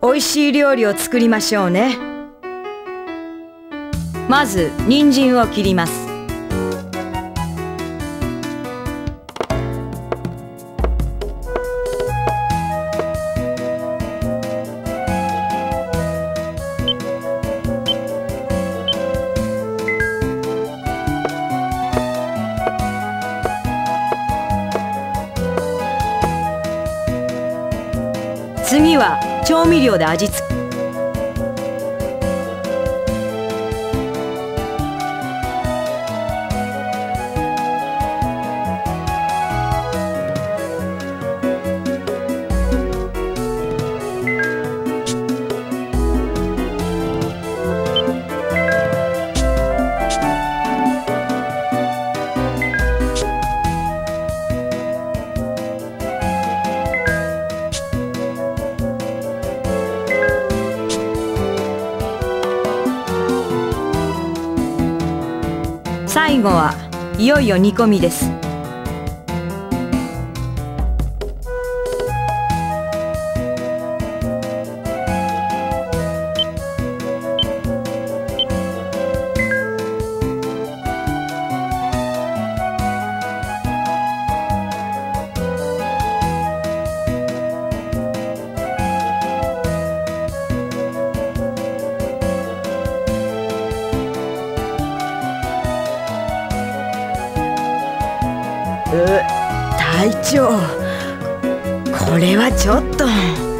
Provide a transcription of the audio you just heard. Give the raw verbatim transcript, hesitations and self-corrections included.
美味しい料理を作りましょうね。まず人参を切ります。次は調味料で味付け。最後はいよいよ煮込みです。う、隊長、これはちょっと。